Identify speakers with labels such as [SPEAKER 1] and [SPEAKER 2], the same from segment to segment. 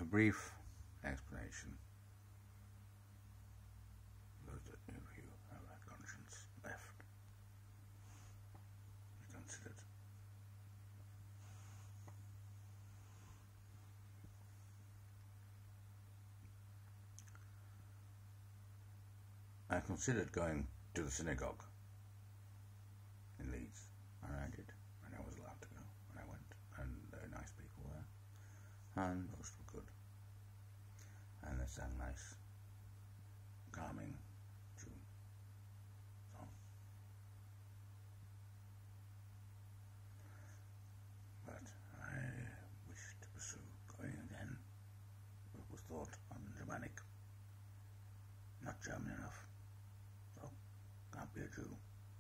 [SPEAKER 1] brief explanation. Those of you who have a conscience left, be considered. I considered going to the synagogue in Leeds, and I did, and I was allowed to go, and I went, and there were nice people there, and most were good, and they sang nice, calming tune song. But I wished to pursue going again, but was thought un-Germanic, not German enough, so can't be a Jew.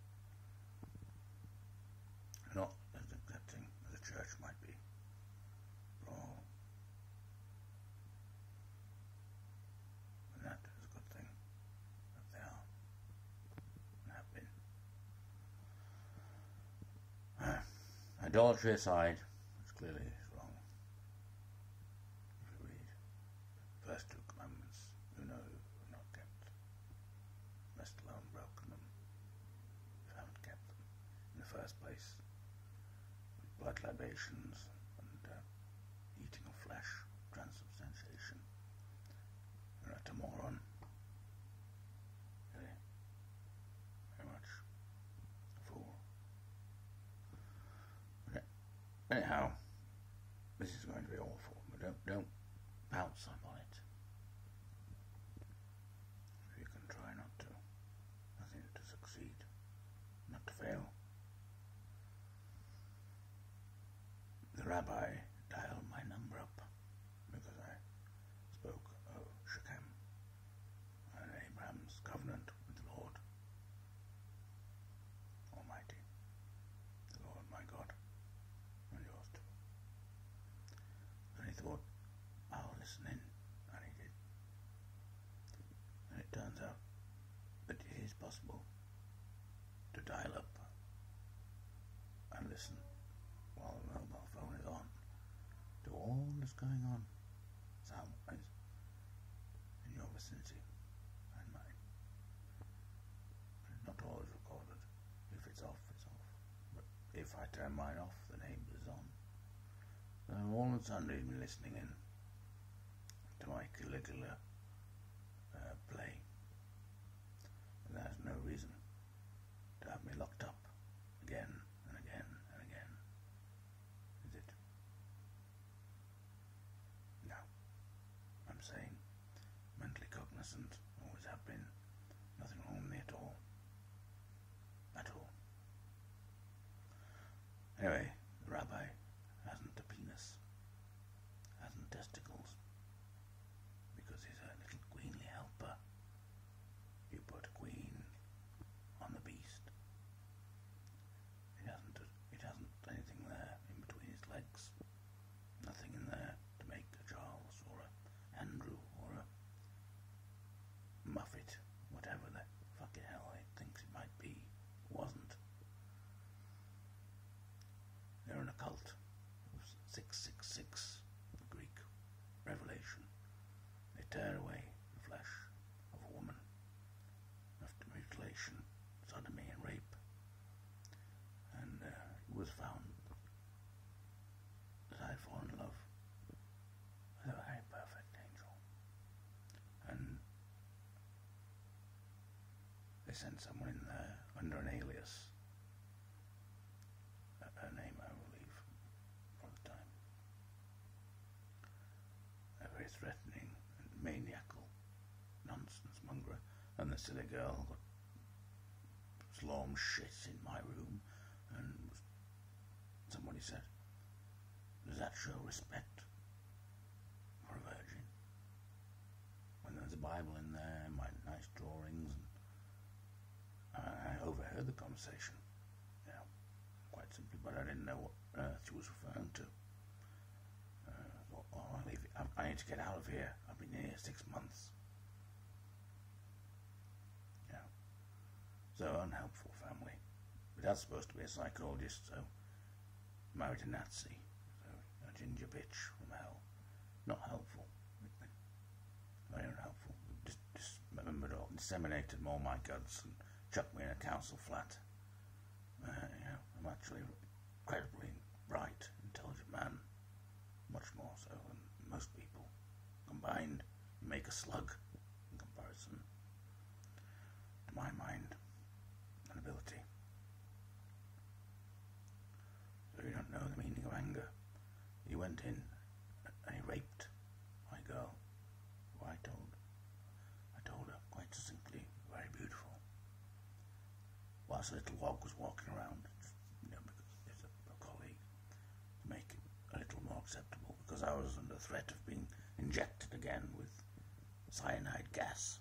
[SPEAKER 1] Not as accepting as a church might be for all. And that is a good thing that they are and have been. Idolatry aside, which clearly is wrong. If you read the first 2 commandments, you know you have not kept, let alone broken them. You haven't kept them in the first place. Blood libations and eating of flesh, transubstantiation. You're a moron. Really, very much a fool. But anyhow, this is going to be awful, but don't pounce upon it. If you can try not to, nothing to succeed, not to fail. The rabbi dialed my number up because I spoke of Shechem and Abraham's covenant with the Lord Almighty, the Lord my God, and yours too. And he thought, I'll listen in, and he did. And it turns out that it is possible to dial up and listen while the mobile phone is on to all that's going on sound-wise in your vicinity and mine. And not all is recorded. If it's off, it's off. But if I turn mine off, the neighbours is on. So all and sundry has been listening in to my Caligula play. And there's no reason to have me locked up again and again and again. Is it? No. I'm saying mentally cognizant, always have been. Nothing wrong with me at all. At all. Anyway, the rabbi hasn't a penis, hasn't testicles, because he's a little queenly helper. You put a queen on the beast. It hasn't anything there in between his legs. Nothing in there to make a Charles or a Andrew or a Muffet, whatever the fucking hell he thinks it might be. It wasn't. They're in a cult of 666, the Greek revelation. They tear away the flesh of a woman after mutilation, sodomy and rape. And it was found that I had fallen in love with a very perfect angel. And they sent someone in there under an alias, a name I will leave for the time. A very threatening and maniacal nonsense monger, and the silly girl got slom shit in my room, and somebody said, does that show respect for a virgin? When there's a Bible in there, my nice drawings, and I overheard the conversation, quite simply, but I didn't know what she was referring to. I'll leave it. I need to get out of here. I've been here 6 months. So unhelpful family. But that's supposed to be a psychologist, so married a Nazi, so a ginger bitch from hell. Not helpful. very unhelpful. Dismembered all, disseminated all my goods and chucked me in a council flat. I'm actually incredibly bright, intelligent man, much more so than most people. Combined, you make a slug in comparison to my mind and ability. So you don't know the meaning of anger. He went in and he raped my girl, who I told her quite succinctly, very beautiful, whilst a little wog was walking around, because it's a colleague, to make it a little more acceptable, because I was under threat of being injected again with cyanide gas,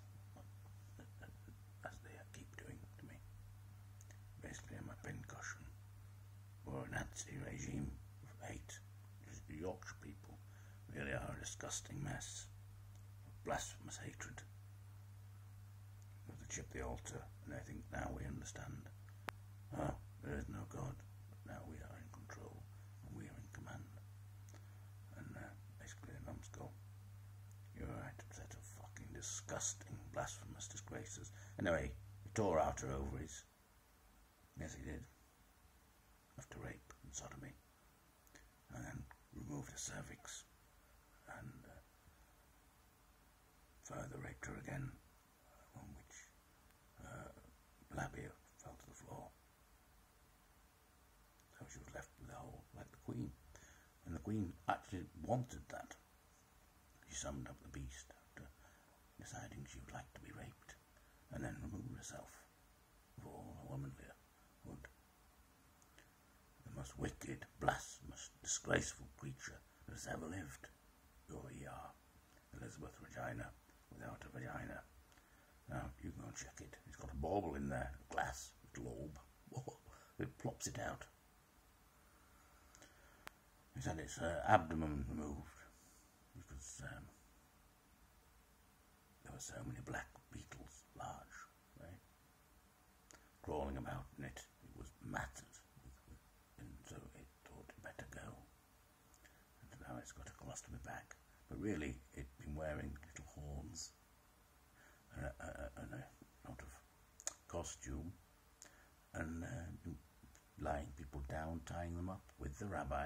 [SPEAKER 1] as they keep doing to me. Basically, I'm a pincushion for a Nazi regime of hate. The Yorkshire people really are a disgusting mess of blasphemous hatred. We have to chip the altar, and I think now we understand. Oh, there is no God, but now we are in control, and we are in command. And basically a numbskull. You're right, a set of fucking disgusting, blasphemous disgraces. Anyway, he tore out her ovaries. Yes, he did. After rape and sodomy. And then removed her cervix. And further raped her again, on which labia fell to the floor. So she was left with a hole, like the Queen. And the Queen actually wanted that. She summoned up the beast after deciding she would like to be raped, and then removed herself for all her womanly would. The most wicked, blasphemous, disgraceful creature that has ever lived. Your ER, Elizabeth Regina, without a vagina. Now, you can go and check it. It's got a bauble in there, a glass, little orb. Whoa, it plops it out. It's had its abdomen removed because there were so many black beetles, large, right, crawling about in it. It was matted, and so it thought it better go. And now it's got a colostomy bag, but really it'd been wearing little horns and a sort of costume, and lying people down, tying them up with the rabbi,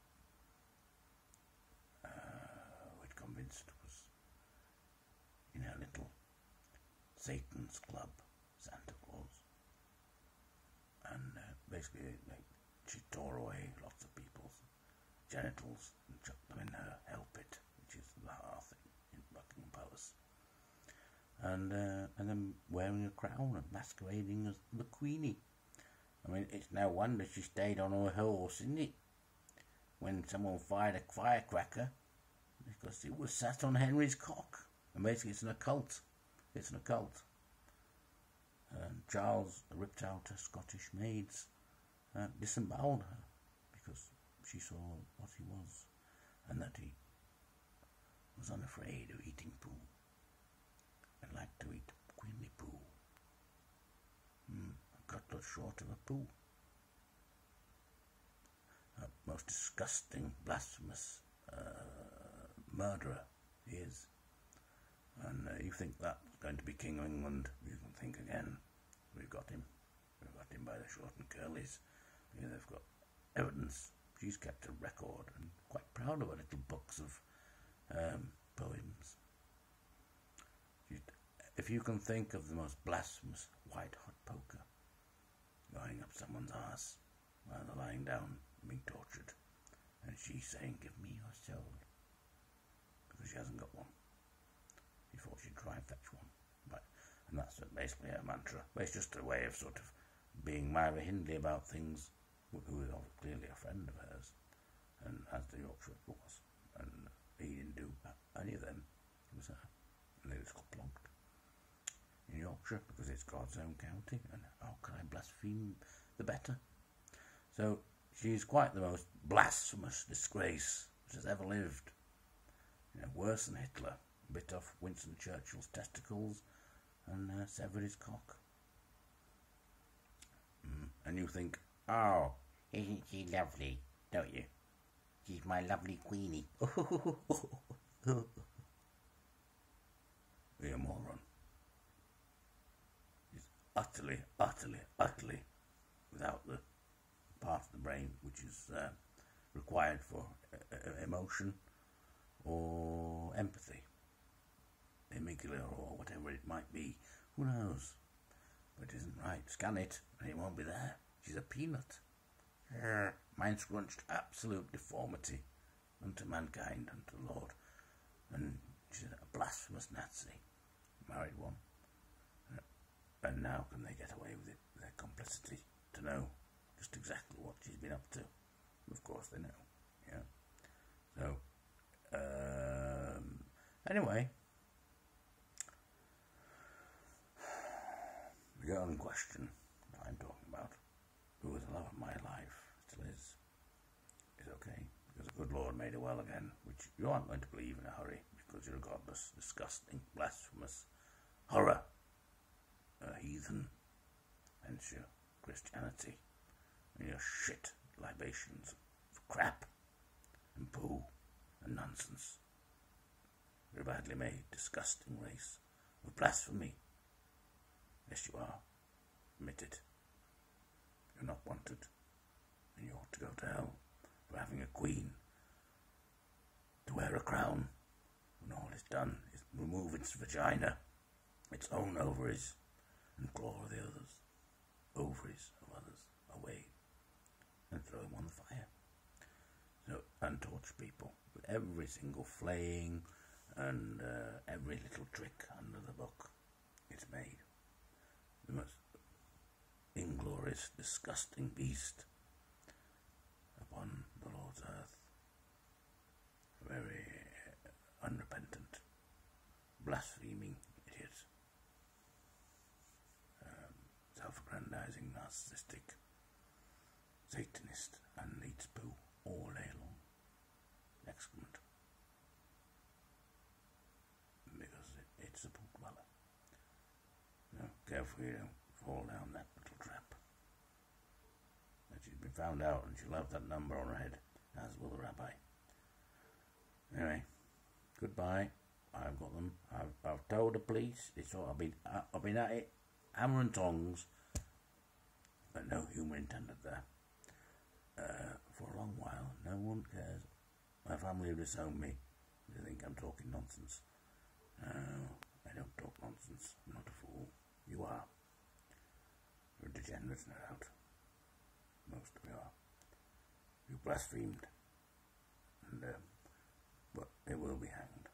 [SPEAKER 1] we'd convinced was in her little Satan's club, Santa Claus. And basically she tore away lots of people's genitals and chucked them in her hell pit, which is the hearth in Buckingham Palace. And then wearing a crown and masquerading as the Queenie. I mean, it's no wonder she stayed on her horse, isn't it? When someone fired a firecracker, because it was sat on Henry's cock. And basically it's an occult. It's an occult. And Charles ripped out her Scottish maids, disemboweled her, because she saw what he was, and that he was unafraid of eating poo, and liked to eat queenly poo. A cutlet short of a poo. Most disgusting, blasphemous murderer he is. And you think that's going to be King of England, you can think again. We've got him. We've got him by the short and curlies. Yeah, they've got evidence. She's kept a record and quite proud of her little books of poems. If you can think of the most blasphemous white-hot poker going up someone's arse while they're lying down being tortured, and she's saying, "Give me your soul," because she hasn't got one. She thought she'd try and fetch one. And that's basically her mantra. But it's just a way of sort of being Myra Hindley about things, who is clearly a friend of hers, and as the Yorkshire was. And he didn't do any of them. It was her. And they just got plonked in Yorkshire because it's God's own county, and how can I blaspheme the better? So she's quite the most blasphemous disgrace that has ever lived. Worse than Hitler. Bit off Winston Churchill's testicles and severed his cock. And you think, oh, isn't she lovely, don't you? She's my lovely Queenie. You're a moron. He's utterly, utterly, utterly without the part of the brain which is required for emotion or empathy. Amygdala or whatever it might be. Who knows? But it isn't right. Scan it and it won't be there. She's a peanut. Mind scrunched, absolute deformity unto mankind, unto the Lord. And she's a blasphemous Nazi. Married one. And now can they get away with it, their complicity, to know just exactly what she's been up to? Of course they know. Yeah. So, anyway, the girl in question that I'm talking about, who was the love of my life, still is okay, because the good Lord made her well again, which you aren't going to believe in a hurry, because you're a godless, disgusting, blasphemous horror, a heathen, hence your Christianity, and your shit libations of crap and poo and nonsense. You're a badly made, disgusting race of blasphemy. Yes, you are. Admit it. You're not wanted, and you ought to go to hell for having a queen to wear a crown when all it's done is remove its vagina, its own ovaries, and claw the others, ovaries of others, away, and throw them on the fire. So, and torture people with every single flaying and every little trick under the book. It's made. The most inglorious, disgusting beast upon the Lord's earth. Very unrepentant, blaspheming idiot. Self-aggrandizing, narcissistic, Satanist, and eats poo all day long. Excrement. Because it's a poo dweller. No, careful you don't fall down that little trap. And she's been found out, and she'll have that number on her head, as will the rabbi. Anyway, goodbye. I've got them. I've told the police. It's all. I've been at it, hammer and tongs, but no humour intended there. For a long while, no one cares. My family have disowned me. They think I'm talking nonsense. No, I don't talk nonsense. I'm not a fool. You are. You're degenerates, no doubt. Most of you are. You blasphemed, and but it will be hanged.